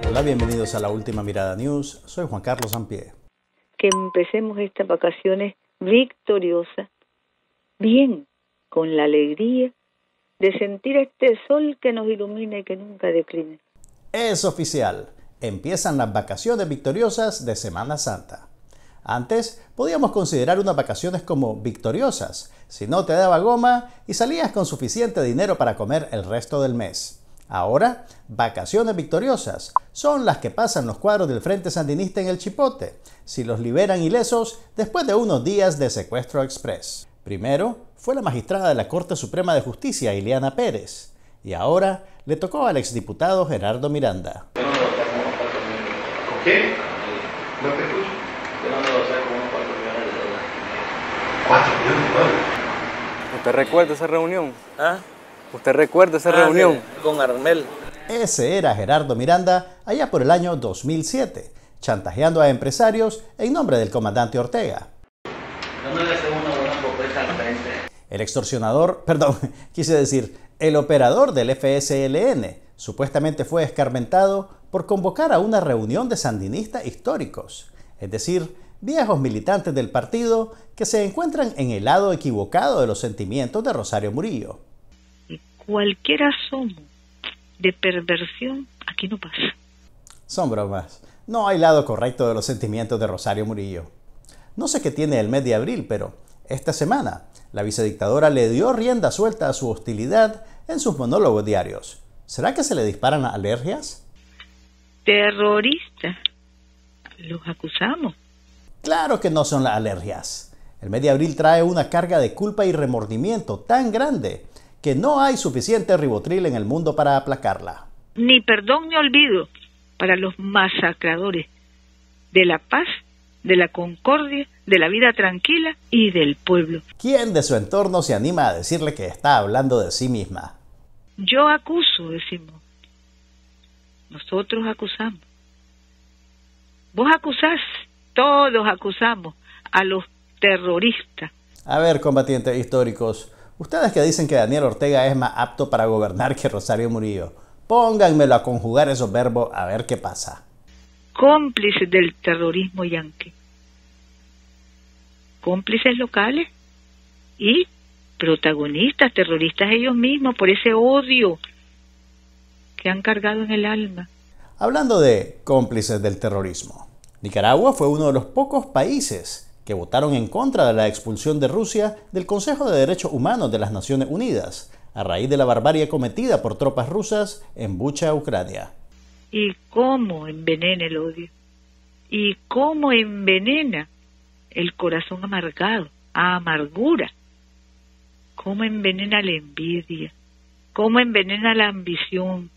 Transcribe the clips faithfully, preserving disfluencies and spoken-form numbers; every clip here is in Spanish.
Hola, bienvenidos a la Última Mirada News. Soy Juan Carlos Sampié. Que empecemos estas vacaciones victoriosas, bien, con la alegría de sentir este sol que nos ilumina y que nunca decline. Es oficial. Empiezan las vacaciones victoriosas de Semana Santa. Antes podíamos considerar unas vacaciones como victoriosas si no te daba goma y salías con suficiente dinero para comer el resto del mes. Ahora, vacaciones victoriosas son las que pasan los cuadros del Frente Sandinista en el Chipote, si los liberan ilesos después de unos días de secuestro express. Primero fue la magistrada de la Corte Suprema de Justicia, Ileana Pérez, y ahora le tocó al exdiputado Gerardo Miranda. ¿Qué? No te escucho. Yo no lo sé como unos cuatro millones de dólares. ¿Cuatro millones de dólares? ¿Usted recuerda esa reunión? ¿Ah? ¿Usted recuerda esa Ah, reunión? sí, con Armel. Ese era Gerardo Miranda allá por el año dos mil siete, chantajeando a empresarios en nombre del comandante Ortega. No me hace una buena propuesta al frente. El extorsionador, perdón, quise decir, el operador del F S L N, supuestamente fue escarmentado por convocar a una reunión de sandinistas históricos, es decir, viejos militantes del partido que se encuentran en el lado equivocado de los sentimientos de Rosario Murillo. Cualquier asomo de perversión aquí no pasa. Son bromas. No hay lado correcto de los sentimientos de Rosario Murillo. No sé qué tiene el mes de abril, pero esta semana la vicedictadora le dio rienda suelta a su hostilidad en sus monólogos diarios. ¿Será que se le disparan alergias? Terroristas. Los acusamos. Claro que no son las alergias. El mes de abril trae una carga de culpa y remordimiento tan grande que no hay suficiente ribotril en el mundo para aplacarla. Ni perdón ni olvido para los masacradores de la paz, de la concordia, de la vida tranquila y del pueblo. ¿Quién de su entorno se anima a decirle que está hablando de sí misma? Yo acuso, decimos. Nosotros acusamos. Vos acusás, todos acusamos a los terroristas. A ver, combatientes históricos, ustedes que dicen que Daniel Ortega es más apto para gobernar que Rosario Murillo, pónganmelo a conjugar esos verbos a ver qué pasa. Cómplices del terrorismo yanqui. Cómplices locales y protagonistas, terroristas ellos mismos, por ese odio que han cargado en el alma. Hablando de cómplices del terrorismo, Nicaragua fue uno de los pocos países que votaron en contra de la expulsión de Rusia del Consejo de Derechos Humanos de las Naciones Unidas, a raíz de la barbarie cometida por tropas rusas en Bucha, Ucrania. ¿Y cómo envenena el odio? ¿Y cómo envenena el corazón amargado, a amargura? ¿Cómo envenena la envidia? ¿Cómo envenena la ambición?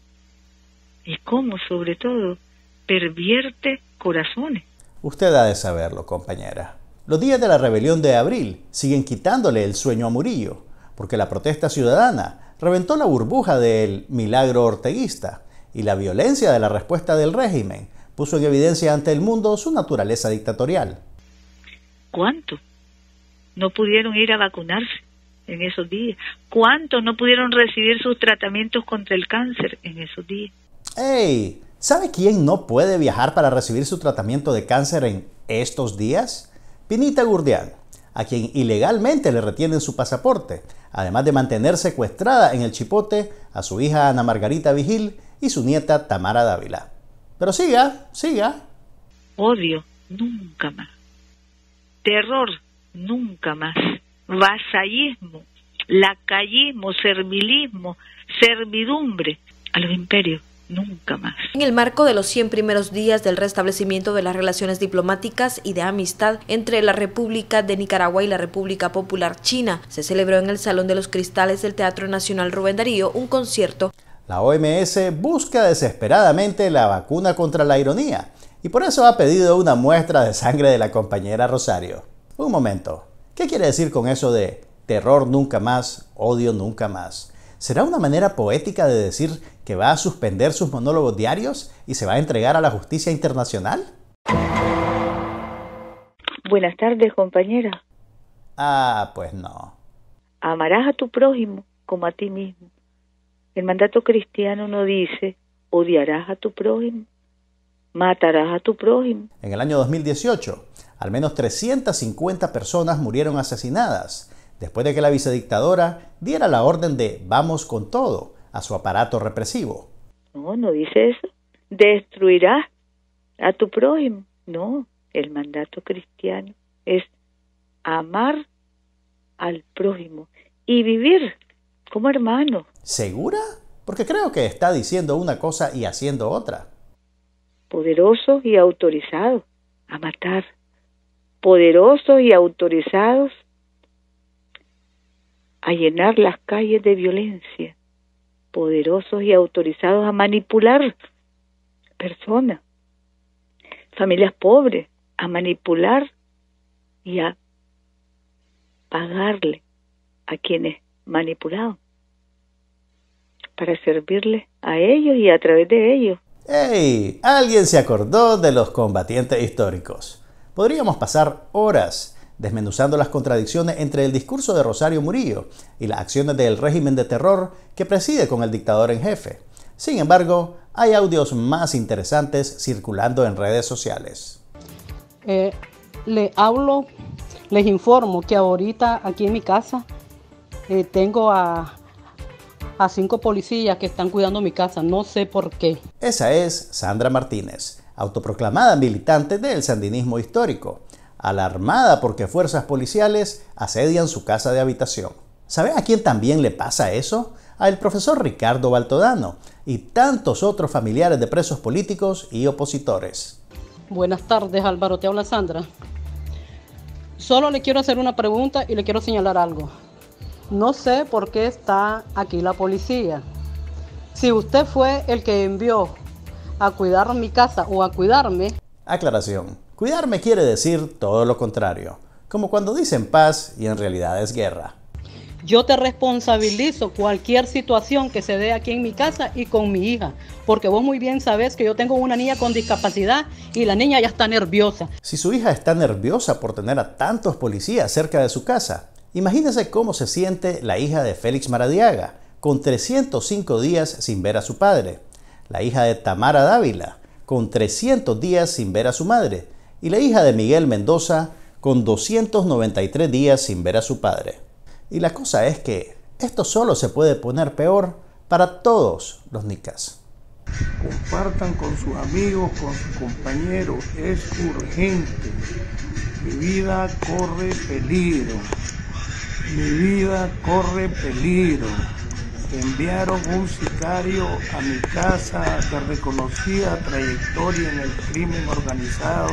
Y cómo, sobre todo, pervierte corazones. Usted ha de saberlo, compañera. Los días de la rebelión de abril siguen quitándole el sueño a Murillo, porque la protesta ciudadana reventó la burbuja del milagro orteguista y la violencia de la respuesta del régimen puso en evidencia ante el mundo su naturaleza dictatorial. ¿Cuántos no pudieron ir a vacunarse en esos días? ¿Cuántos no pudieron recibir sus tratamientos contra el cáncer en esos días? ¡Ey! ¿Sabe quién no puede viajar para recibir su tratamiento de cáncer en estos días? Pinita Gurdián, a quien ilegalmente le retienen su pasaporte, además de mantener secuestrada en el Chipote a su hija Ana Margarita Vigil y su nieta Tamara Dávila. Pero siga, siga. Odio, nunca más. Terror, nunca más. Vasallismo, lacayismo, servilismo, servidumbre a los imperios. Nunca más. En el marco de los cien primeros días del restablecimiento de las relaciones diplomáticas y de amistad entre la República de Nicaragua y la República Popular China, se celebró en el Salón de los Cristales del Teatro Nacional Rubén Darío un concierto. La O M S busca desesperadamente la vacuna contra la ironía y por eso ha pedido una muestra de sangre de la compañera Rosario. Un momento, ¿qué quiere decir con eso de terror nunca más, odio nunca más? ¿Será una manera poética de decir que va a suspender sus monólogos diarios y se va a entregar a la justicia internacional? Buenas tardes, compañera. Ah, pues no. Amarás a tu prójimo como a ti mismo. El mandato cristiano no dice odiarás a tu prójimo, matarás a tu prójimo. En el año dos mil dieciocho, al menos trescientas cincuenta personas murieron asesinadas después de que la vicedictadora diera la orden de vamos con todo a su aparato represivo. No, no dice eso. Destruirás a tu prójimo. No, el mandato cristiano es amar al prójimo y vivir como hermano. ¿Segura? Porque creo que está diciendo una cosa y haciendo otra. Poderosos y autorizados a matar. Poderosos y autorizados a llenar las calles de violencia. Poderosos y autorizados a manipular personas, familias pobres, a manipular y a pagarle a quienes manipulaban para servirles a ellos y a través de ellos. ¡Ey! Alguien se acordó de los combatientes históricos. Podríamos pasar horas desmenuzando las contradicciones entre el discurso de Rosario Murillo y las acciones del régimen de terror que preside con el dictador en jefe. Sin embargo, hay audios más interesantes circulando en redes sociales. Eh, le hablo, les informo que ahorita aquí en mi casa eh, tengo a, a cinco policías que están cuidando mi casa, no sé por qué. Esa es Sandra Martínez, autoproclamada militante del sandinismo histórico, alarmada porque fuerzas policiales asedian su casa de habitación. ¿Sabe a quién también le pasa eso? Al profesor Ricardo Baltodano y tantos otros familiares de presos políticos y opositores. Buenas tardes, Álvaro, te habla Sandra. Solo le quiero hacer una pregunta y le quiero señalar algo. No sé por qué está aquí la policía. Si usted fue el que envió a cuidar mi casa o a cuidarme... Aclaración. Cuidarme quiere decir todo lo contrario, como cuando dicen paz y en realidad es guerra. Yo te responsabilizo cualquier situación que se dé aquí en mi casa y con mi hija, porque vos muy bien sabés que yo tengo una niña con discapacidad y la niña ya está nerviosa. Si su hija está nerviosa por tener a tantos policías cerca de su casa, imagínese cómo se siente la hija de Félix Maradiaga, con trescientos cinco días sin ver a su padre, la hija de Tamara Dávila, con trescientos días sin ver a su madre, y la hija de Miguel Mendoza, con doscientos noventa y tres días sin ver a su padre. Y la cosa es que esto solo se puede poner peor para todos los nicas. Compartan con sus amigos, con sus compañeros, es urgente. Mi vida corre peligro. Mi vida corre peligro. Enviaron un sicario a mi casa de reconocida trayectoria en el crimen organizado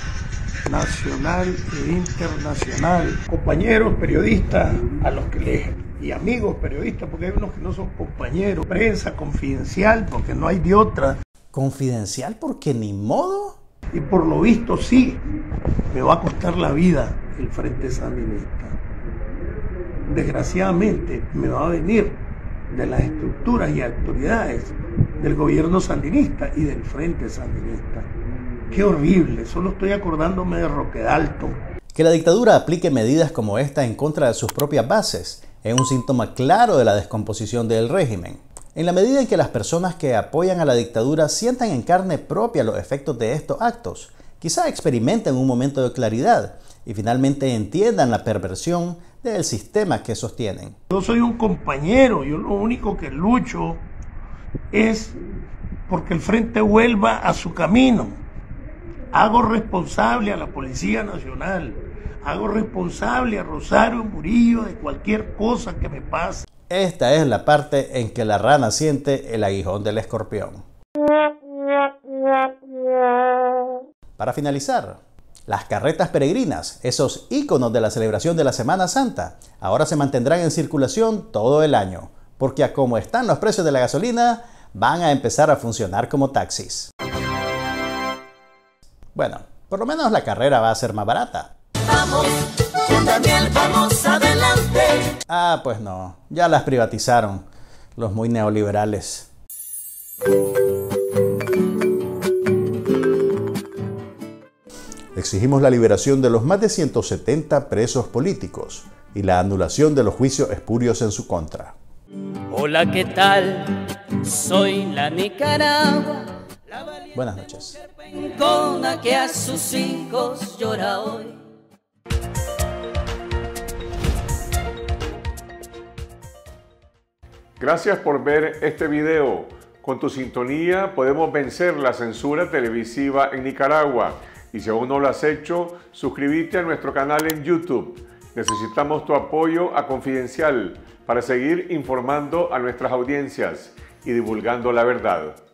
nacional e internacional. Compañeros periodistas, a los que les, y amigos periodistas, porque hay unos que no son compañeros, prensa confidencial, porque no hay de otra. ¿Confidencial porque ni modo? Y por lo visto sí, me va a costar la vida el Frente Sandinista. Desgraciadamente me va a venir de las estructuras y autoridades del gobierno sandinista y del Frente Sandinista. Qué horrible, solo estoy acordándome de Roquedalto. Que la dictadura aplique medidas como esta en contra de sus propias bases es un síntoma claro de la descomposición del régimen. En la medida en que las personas que apoyan a la dictadura sientan en carne propia los efectos de estos actos, quizá experimenten un momento de claridad y finalmente entiendan la perversión del sistema que sostienen. Yo soy un compañero, yo lo único que lucho es porque el Frente vuelva a su camino. Hago responsable a la Policía Nacional, hago responsable a Rosario Murillo de cualquier cosa que me pase. Esta es la parte en que la rana siente el aguijón del escorpión. Para finalizar, las carretas peregrinas, esos íconos de la celebración de la Semana Santa, ahora se mantendrán en circulación todo el año, porque a como están los precios de la gasolina, van a empezar a funcionar como taxis. Bueno, por lo menos la carrera va a ser más barata. Vamos, con Daniel, vamos adelante. Ah, pues no, ya las privatizaron los muy neoliberales. Exigimos la liberación de los más de ciento setenta presos políticos y la anulación de los juicios espurios en su contra. Hola, ¿qué tal? Soy la Nicaragua, Buenas noches. pencona que a sus hijos llora hoy. Gracias por ver este video. Con tu sintonía podemos vencer la censura televisiva en Nicaragua. Y si aún no lo has hecho, suscríbete a nuestro canal en YouTube. Necesitamos tu apoyo a Confidencial para seguir informando a nuestras audiencias y divulgando la verdad.